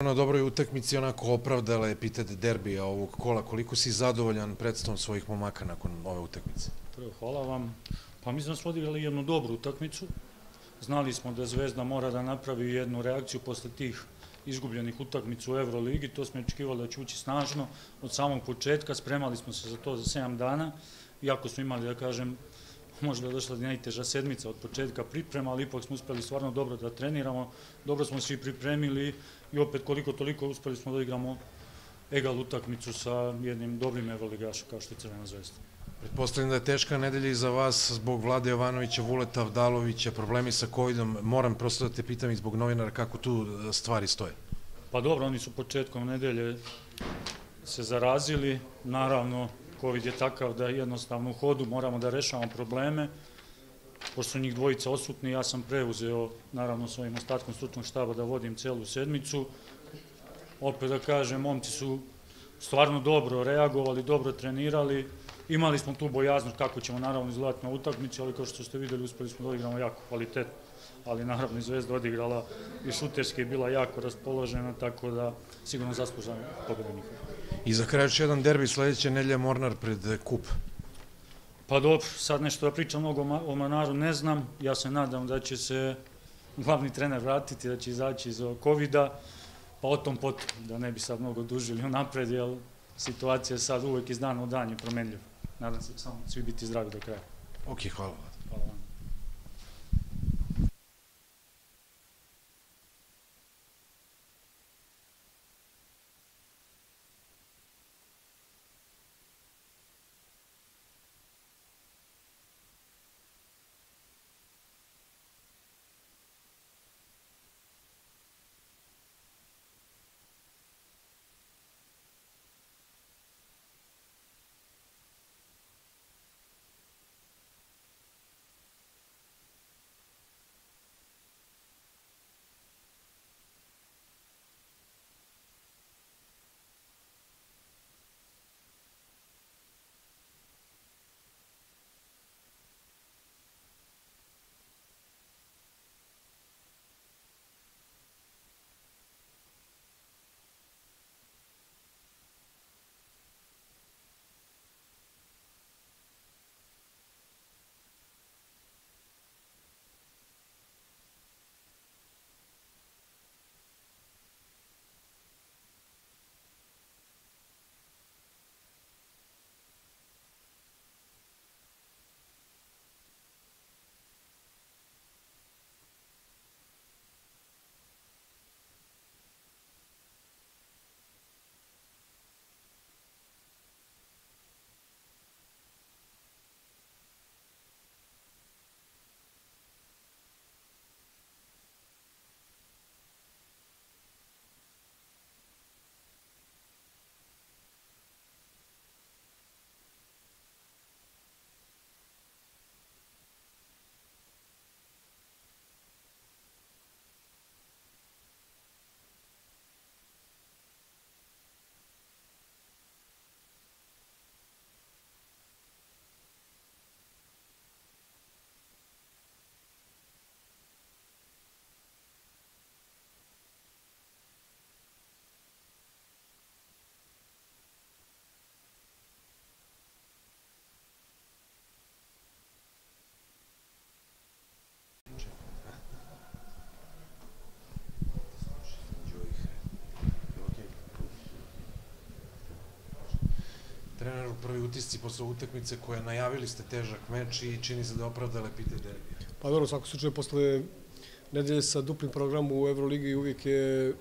Na dobroj utakmici onako opravdala epitet derbija ovog kola. Koliko si zadovoljan predstavom svojih momaka nakon ove utakmice? Prvo, hvala vam. Pa mi smo odigrali jednu dobru utakmicu. Znali smo da Zvezda mora da napravi jednu reakciju posle tih izgubljenih utakmica u Euroligi. To smo očekivali da će ući snažno od samog početka. Spremali smo se za to za 7 dana. Iako smo imali, da kažem, možda je došla najteža sedmica od početka priprema, ali ipak smo uspeli stvarno dobro da treniramo. Dobro smo svi pripremili i opet koliko toliko uspeli smo da igramo egal utakmicu sa jednim dobrim evroligašem kao što je Crvena Zvezda. Pretpostavljam da je teška nedelja i za vas zbog Vlade Jovanovića, Vuleta Avdalovića, problemi sa COVID-om. Moram prosto da te pitam i zbog novinara kako tu stvari stoje. Pa dobro, oni su početkom nedelje se zarazili. Naravno, COVID je takav da jednostavno u hodu moramo da rešavamo probleme. Pošto su njih dvojica odsutni, ja sam preuzeo, naravno, svojim ostatkom stručnog štaba da vodim celu sedmicu. Opet da kažem, momci su stvarno dobro reagovali, dobro trenirali. Imali smo tu bojaznost kako ćemo naravno izgledati na utakmici, ali kao što ste videli, uspeli smo da odigramo jako kvalitetno. Ali naravno i Zvezda odigrala i šuterski je bila jako raspoložena, tako da sigurno zaslužam pobedu njihova. I za kraj još jedan derbi, sledeća nedelja Mornar pred Kup. Pa dobro, sad nešto da pričam mnogo o Mornaru ne znam. Ja se nadam da će se glavni trener vratiti, da će izaći iz COVID-a, pa o tom potom, da ne bi sad mnogo dužili unapred, jer situacija sad uvek iz dana u dan je promenljiva. Nadam se da samo svi biti zdravi do kraja. Ok, hvala. Hvala vam. Treneru, prvi utisci posle utakmice koje najavili ste težak meč i čini se da je opravdala epitet derbija. Pa dobro, svako slučaju, posle nedelje sa duplim programom u Euroligi uvijek je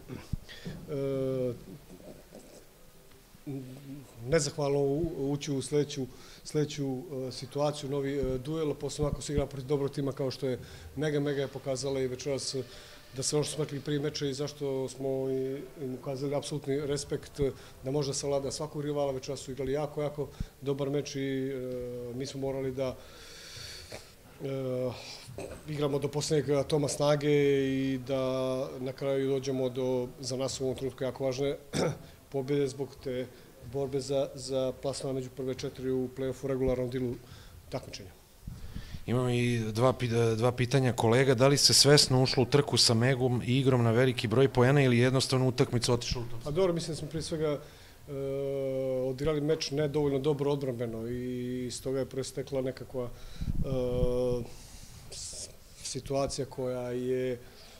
nezahvalno ući u sledeću situaciju, novi duel, posle ako se igra protiv dobrog tima kao što je Mega je pokazala i večeras da sve ono što smo rekli prije meča i zašto smo im ukazali apsolutni respekt da može da savlada svakog rivala, večeras su igrali jako dobar meč i mi smo morali da igramo do poslednjeg atoma snage i da na kraju dođemo do, za nas u ovom trenutku jako važne pobjede zbog te borbe za plasman među prve 4 u play-offu regularnom dilu takmičenja. Imam i dva pitanja kolega. Da li se svesno ušlo u trku sa Megom i igrom na veliki broj poena ili jednostavno utakmica otišla u tom? Pa dobro, mislim da smo prije svega odigrali meč nedovoljno dobro odbrambeno i iz toga je prestekla nekakva situacija koja je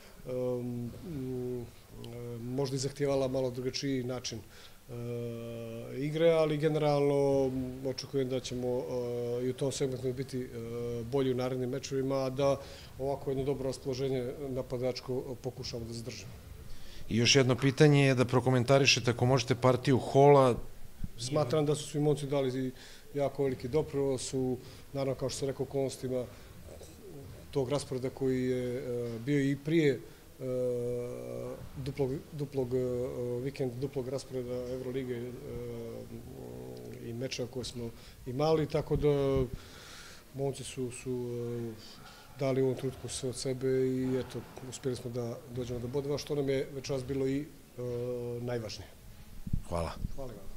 možda i zahtijevala malo drugačiji način igre, ali generalno očekujem da ćemo i u tom segmentu biti bolji u narednim mečevima, a da ovako jedno dobro raspoloženje napadačko pokušamo da zadržimo. I još jedno pitanje je da prokomentarišete, ako možete, partiju Hola. Smatram da su svi momci dali jako veliki doprinos, naravno, kao što sam rekao, okolnostima tog rasporeda koji je bio i prije duplog vikenda, duplog rasporeda Evrolige i meča koje smo imali, tako da momci su dali u ovom trenutku sve od sebe i eto, uspjeli smo da dođemo do bodova, što nam je večeras bilo i najvažnije. Hvala. Hvala vam.